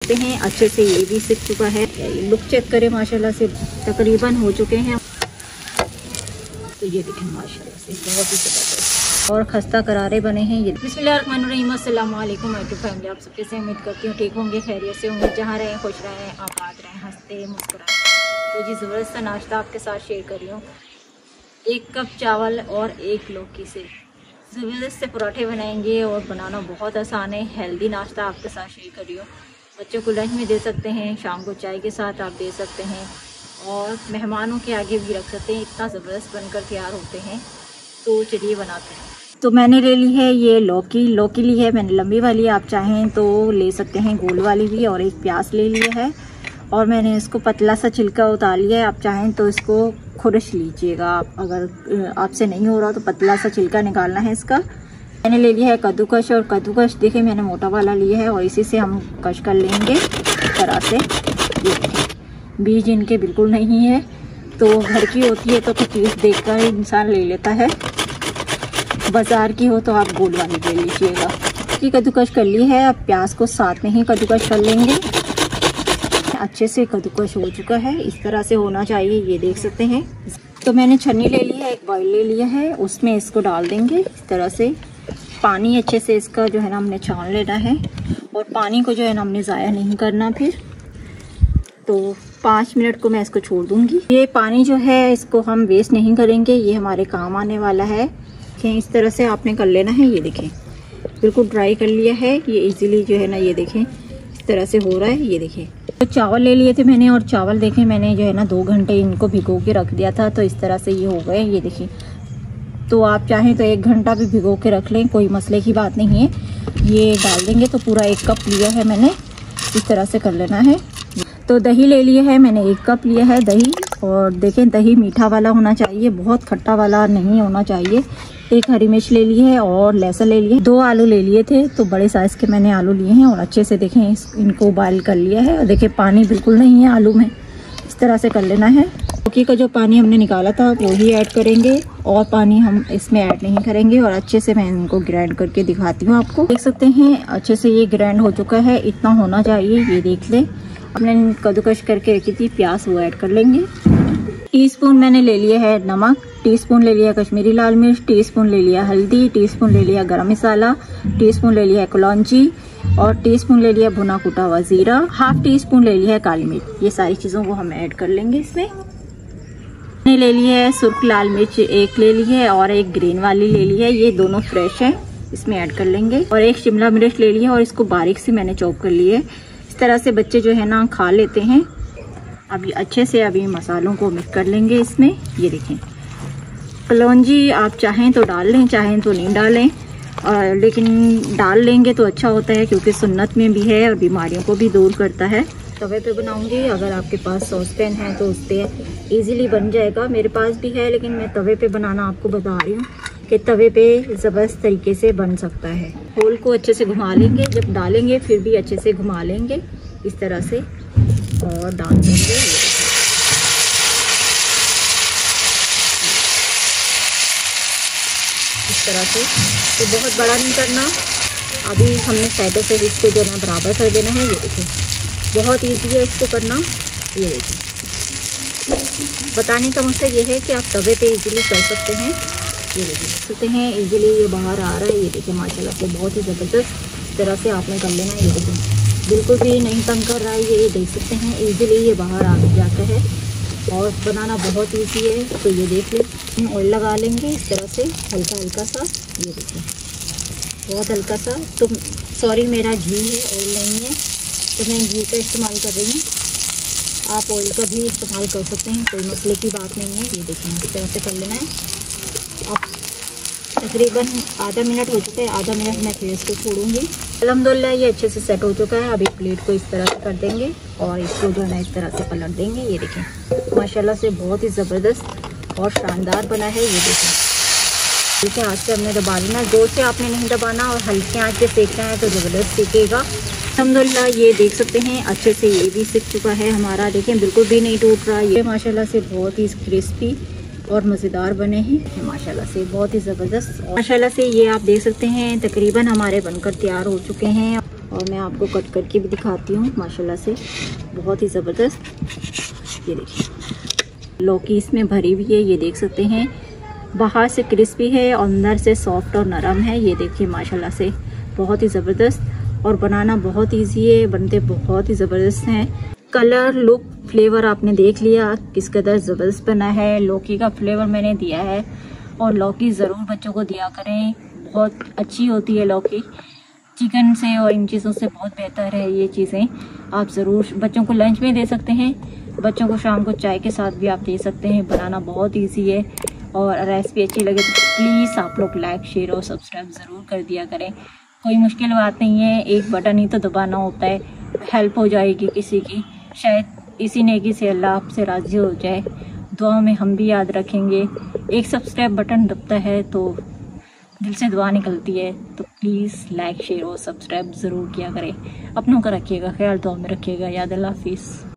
सकते हैं अच्छे से ये भी सिक चुका है। लुक चेक करें, माशाल्लाह से तकरीबन हो चुके हैं। तो ये देखें माशाल्लाह से बहुत ही ज़बरदस्त और खस्ता करारे बने हैं ये। बिस्मिल्लाहिर्रहमानिर्रहीम, अस्सलाम वालेकुम फैमिली, आप सबके से उम्मीद करती हूँ ठीक होंगे, खैरियत से होंगे, जहाँ रहें खुश रहें, आबाद रहें, हंसते मुस्कुराएं। तो जी ज़बरदस्त सा नाश्ता आपके साथ शेयर कर रही हूँ। 1 कप चावल और 1 लौकी से ज़बरदस्त से पराठे बनाएंगे और बनाना बहुत आसान है। हेल्दी नाश्ता आपके साथ शेयर कर रही हूँ। बच्चों को लंच में दे सकते हैं, शाम को चाय के साथ आप दे सकते हैं और मेहमानों के आगे भी रख सकते हैं। इतना ज़बरदस्त बनकर तैयार होते हैं। तो चलिए बनाते हैं। तो मैंने ले ली है ये लौकी ली है मैंने लंबी वाली, आप चाहें तो ले सकते हैं गोल वाली भी। और एक प्याज ले लिया है और मैंने इसको पतला सा छिलका उतार लिया है। आप चाहें तो इसको खुरश लीजिएगा, अगर आपसे नहीं हो रहा तो पतला सा छिलका निकालना है इसका। मैंने ले लिया है कद्दूकश, और कद्दूकश देखिए मैंने मोटा वाला लिया है और इसी से हम कश कर लेंगे इस तरह से। बीज इनके बिल्कुल नहीं है, तो घर की होती है तो कुछ चीज़ देखकर इंसान ले लेता है। बाज़ार की हो तो आप गोल वाली ले लीजिएगा। ये कद्दूकश कर ली है, अब प्याज को साथ में ही कद्दूकश कर लेंगे। अच्छे से कद्दूकश हो चुका है, इस तरह से होना चाहिए, ये देख सकते हैं। तो मैंने छन्नी ले ली है, एक बॉयल ले लिया है, उसमें इसको डाल देंगे इस तरह से। पानी अच्छे से इसका जो है ना हमने छान लेना है और पानी को जो है ना हमने ज़ाया नहीं करना। फिर तो 5 मिनट को मैं इसको छोड़ दूंगी। ये पानी जो है इसको हम वेस्ट नहीं करेंगे, ये हमारे काम आने वाला है। इस तरह से आपने कर लेना है। ये देखें बिल्कुल ड्राई कर लिया है, ये इजीली जो है ना ये देखें इस तरह से हो रहा है। ये देखें तो चावल ले लिए थे मैंने, और चावल देखें मैंने जो है ना 2 घंटे इनको भिगो के रख दिया था, तो इस तरह से ये हो गए। ये देखिए, तो आप चाहें तो 1 घंटा भी भिगो के रख लें, कोई मसले की बात नहीं है। ये डाल देंगे तो पूरा 1 कप लिया है मैंने, इस तरह से कर लेना है। तो दही ले लिया है मैंने, 1 कप लिया है दही। और देखें दही मीठा वाला होना चाहिए, बहुत खट्टा वाला नहीं होना चाहिए। 1 हरी मिर्च ले ली है और लहसुन ले लिया है। 2 आलू ले लिए थे, तो बड़े साइज़ के मैंने आलू लिए हैं और अच्छे से देखें इनको बॉयल कर लिया है। और देखें पानी बिल्कुल नहीं है आलू में, इस तरह से कर लेना है। लौकी का जो पानी हमने निकाला था वो ही ऐड करेंगे और पानी हम इसमें ऐड नहीं करेंगे। और अच्छे से मैं इनको ग्राइंड करके दिखाती हूँ आपको। देख सकते हैं अच्छे से ये ग्राइंड हो चुका है, इतना होना चाहिए, ये देख ले। हमने कद्दूकश करके रखी थी प्याज, वो ऐड कर लेंगे। टीस्पून मैंने ले लिया है नमक, टीस्पून ले लिया कश्मीरी लाल मिर्च, टीस्पून ले लिया हल्दी, टीस्पून ले लिया गरम मसाला, टीस्पून ले लिया कलौंजी और टीस्पून ले लिया भुना कुटा हुआ जीरा, ½ टीस्पून ले लिया है काली मिर्च। ये सारी चीज़ों को हम ऐड कर लेंगे इसमें। मैंने ले ली है सुर्ख लाल मिर्च 1 ले ली है और 1 ग्रीन वाली ले ली है, ये दोनों फ्रेश हैं, इसमें ऐड कर लेंगे। और 1 शिमला मिर्च ले ली है और इसको बारीक से मैंने चॉप कर ली है। इस तरह से बच्चे जो है ना खा लेते हैं। अभी अच्छे से अभी मसालों को मिक्स कर लेंगे इसमें। ये देखें कलौंजी आप चाहें तो डाल लें, चाहें तो नहीं डालें, लेकिन डाल लेंगे तो अच्छा होता है क्योंकि सुन्नत में भी है और बीमारियों को भी दूर करता है। तवे पे बनाऊंगी, अगर आपके पास सॉस पैन है तो उस पर ईज़िली बन जाएगा। मेरे पास भी है लेकिन मैं तवे पे बनाना आपको बता रही हूँ कि तवे पे ज़बरदस्त तरीके से बन सकता है। होल को अच्छे से घुमा लेंगे, जब डालेंगे फिर भी अच्छे से घुमा लेंगे इस तरह से और डाल देंगे इस तरह से। तो बहुत बड़ा नहीं करना, अभी हमने साइडों से इसको जो है बराबर कर देना है। ये देखिए बहुत ईजी है इसको करना। ये देखिए बताने का मकसद ये है कि आप तवे पे इजीली कर सकते हैं। ये देखिए सकते हैं इजीली ये बाहर आ रहा है। ये देखिए माशाल्लाह से बहुत ही ज़बरदस्त इस तरह से आपने कर लेना है। ये देखिए बिल्कुल भी नहीं तंग कर रहा है, ये देख सकते हैं इजीली ये बाहर आ जाता है और बनाना बहुत इजी है। तो ये देख लें, ऑयल लगा लेंगे इस तरह से हल्का हल्का सा। ये देखिए बहुत हल्का सा, तो सॉरी मेरा घी है, ऑयल नहीं है, तो मैं घी का इस्तेमाल कर रही हूँ। आप ऑयल का भी इस्तेमाल कर सकते हैं, कोई मसले की बात नहीं है। ये देखें इस तरह से कर लेना है। आप तकरीबन आधा मिनट हो चुका है, आधा मिनट मैं फिर इसको छोड़ूंगी। अल्हम्दुलिल्लाह ये अच्छे से सेट हो चुका है। अभी प्लेट को इस तरह से कर देंगे और इसको जो है ना इस तरह से पलट देंगे। ये देखें माशाल्लाह से बहुत ही ज़बरदस्त और शानदार बना है। ये देखें देखिए हाथ से हमने दबा लेना, जोर से आपने नहीं दबाना और हल्के आंच पे सेकना है तो ज़बरदस्त सीखेगा। अल्हम्दुलिल्लाह ये देख सकते हैं अच्छे से ये भी सीख चुका है हमारा। देखें बिल्कुल भी नहीं टूट रहा। ये माशाल्लाह से बहुत ही क्रिस्पी और मज़ेदार बने हैं माशाल्लाह से, बहुत ही ज़बरदस्त। माशाल्लाह से ये आप देख सकते हैं तकरीबन हमारे बनकर तैयार हो चुके हैं। और मैं आपको कट करके भी दिखाती हूँ माशाल्लाह से, बहुत ही ज़बरदस्त। ये देखिए लौकी इसमें भरी हुई है, ये देख सकते हैं। बाहर से क्रिस्पी है और अंदर से सॉफ्ट और नरम है। ये देखिए माशाल्लाह से बहुत ही ज़बरदस्त और बनाना बहुत इजी है, बनते बहुत ही ज़बरदस्त हैं। कलर, लुक, फ्लेवर आपने देख लिया किस कदर ज़बरदस्त बना है। लौकी का फ्लेवर मैंने दिया है और लौकी ज़रूर बच्चों को दिया करें, बहुत अच्छी होती है लौकी। चिकन से और इन चीज़ों से बहुत बेहतर है ये चीज़ें। आप ज़रूर बच्चों को लंच में दे सकते हैं, बच्चों को शाम को चाय के साथ भी आप दे सकते हैं। बनाना बहुत ईजी है और रेसिपी अच्छी लगे तो प्लीज़ आप लोग लाइक, शेयर और सब्सक्राइब ज़रूर कर दिया करें। कोई मुश्किल बात नहीं है, एक बटन ही तो दबाना होता है, हेल्प हो जाएगी किसी की। शायद इसी नेकी से अल्लाह आपसे राज़ी हो जाए। दुआ में हम भी याद रखेंगे। एक सब्सक्राइब बटन दबता है तो दिल से दुआ निकलती है। तो प्लीज़ लाइक, शेयर और सब्सक्राइब ज़रूर किया करें। अपनों का रखिएगा ख्याल, दुआ में रखिएगा। याद, अल्लाह हाफिज़।